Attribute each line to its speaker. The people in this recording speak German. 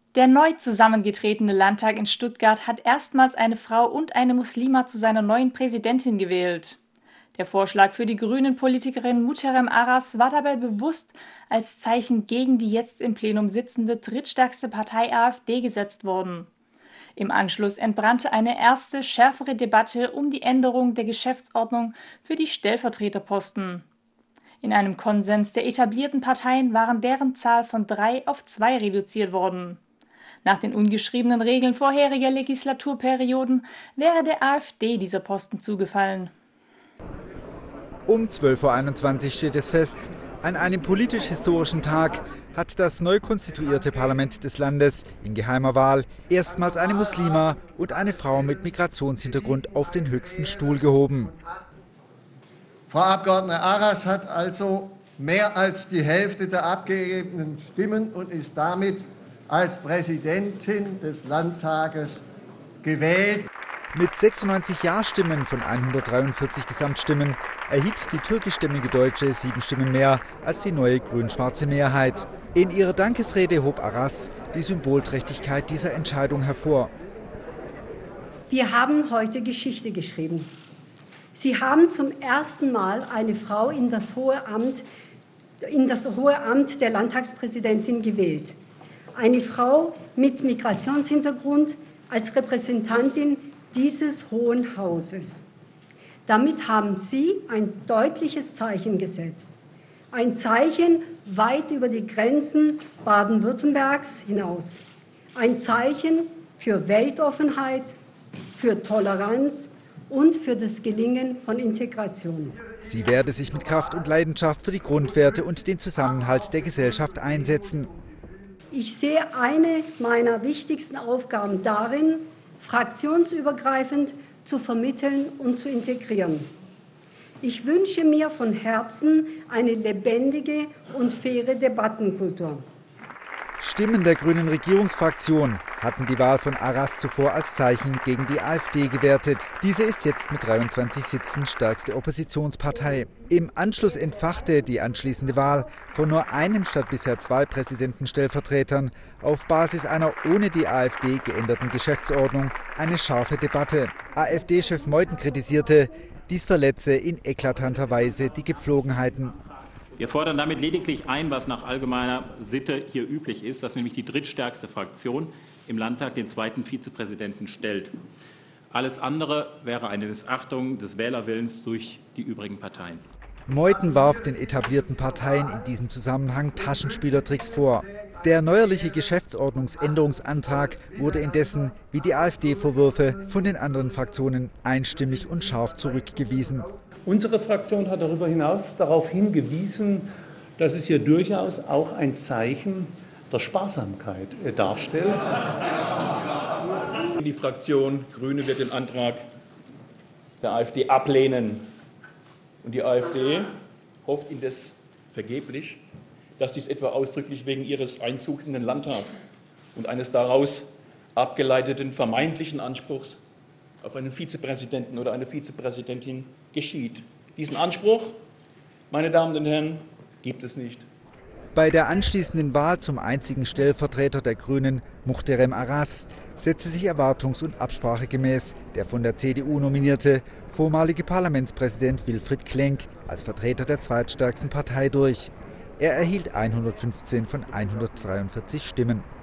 Speaker 1: Der neu zusammengetretene Landtag in Stuttgart hat erstmals eine Frau und eine Muslima zu seiner neuen Präsidentin gewählt. Der Vorschlag für die Grünen-Politikerin Muhterem Aras war dabei bewusst als Zeichen gegen die jetzt im Plenum sitzende drittstärkste Partei AfD gesetzt worden. Im Anschluss entbrannte eine erste, schärfere Debatte um die Änderung der Geschäftsordnung für die Stellvertreterposten. In einem Konsens der etablierten Parteien waren deren Zahl von 3 auf 2 reduziert worden. Nach den ungeschriebenen Regeln vorheriger Legislaturperioden wäre der AfD dieser Posten zugefallen.
Speaker 2: Um 12:21 Uhr steht es fest, an einem politisch-historischen Tag hat das neu konstituierte Parlament des Landes in geheimer Wahl erstmals eine Muslima und eine Frau mit Migrationshintergrund auf den höchsten Stuhl gehoben.
Speaker 3: Frau Abgeordnete Aras hat also mehr als die Hälfte der abgegebenen Stimmen und ist damit als Präsidentin des Landtages gewählt.
Speaker 2: Mit 96 Ja-Stimmen von 143 Gesamtstimmen erhielt die türkischstämmige Deutsche 7 Stimmen mehr als die neue grün-schwarze Mehrheit. In ihrer Dankesrede hob Aras die Symbolträchtigkeit dieser Entscheidung hervor.
Speaker 4: Wir haben heute Geschichte geschrieben. Sie haben zum ersten Mal eine Frau in das hohe Amt der Landtagspräsidentin gewählt. Eine Frau mit Migrationshintergrund als Repräsentantin dieses Hohen Hauses. Damit haben Sie ein deutliches Zeichen gesetzt. Ein Zeichen weit über die Grenzen Baden-Württembergs hinaus. Ein Zeichen für Weltoffenheit, für Toleranz und für das Gelingen von Integration.
Speaker 2: Sie werde sich mit Kraft und Leidenschaft für die Grundwerte und den Zusammenhalt der Gesellschaft einsetzen.
Speaker 4: Ich sehe eine meiner wichtigsten Aufgaben darin, fraktionsübergreifend zu vermitteln und zu integrieren. Ich wünsche mir von Herzen eine lebendige und faire Debattenkultur.
Speaker 2: Stimmen der grünen Regierungsfraktion hatten die Wahl von Aras zuvor als Zeichen gegen die AfD gewertet. Diese ist jetzt mit 23 Sitzen stärkste Oppositionspartei. Im Anschluss entfachte die anschließende Wahl von nur einem statt bisher 2 Präsidentenstellvertretern auf Basis einer ohne die AfD geänderten Geschäftsordnung eine scharfe Debatte. AfD-Chef Meuthen kritisierte, dies verletze in eklatanter Weise die Gepflogenheiten.
Speaker 5: Wir fordern damit lediglich ein, was nach allgemeiner Sitte hier üblich ist, dass nämlich die drittstärkste Fraktion im Landtag den zweiten Vizepräsidenten stellt. Alles andere wäre eine Missachtung des Wählerwillens durch die übrigen Parteien.
Speaker 2: Meuthen warf den etablierten Parteien in diesem Zusammenhang Taschenspielertricks vor. Der neuerliche Geschäftsordnungsänderungsantrag wurde indessen, wie die AfD-Vorwürfe, von den anderen Fraktionen einstimmig und scharf zurückgewiesen.
Speaker 6: Unsere Fraktion hat darüber hinaus darauf hingewiesen, dass es hier durchaus auch ein Zeichen der Sparsamkeit darstellt.
Speaker 5: Die Fraktion Grüne wird den Antrag der AfD ablehnen. Und die AfD hofft indes vergeblich, dass dies etwa ausdrücklich wegen ihres Einzugs in den Landtag und eines daraus abgeleiteten vermeintlichen Anspruchs auf einen Vizepräsidenten oder eine Vizepräsidentin geschieht. Diesen Anspruch, meine Damen und Herren, gibt es nicht.
Speaker 2: Bei der anschließenden Wahl zum einzigen Stellvertreter der Grünen, Muhterem Aras, setzte sich erwartungs- und absprachegemäß der von der CDU nominierte vormalige Parlamentspräsident Wilfried Klenk als Vertreter der zweitstärksten Partei durch. Er erhielt 115 von 143 Stimmen.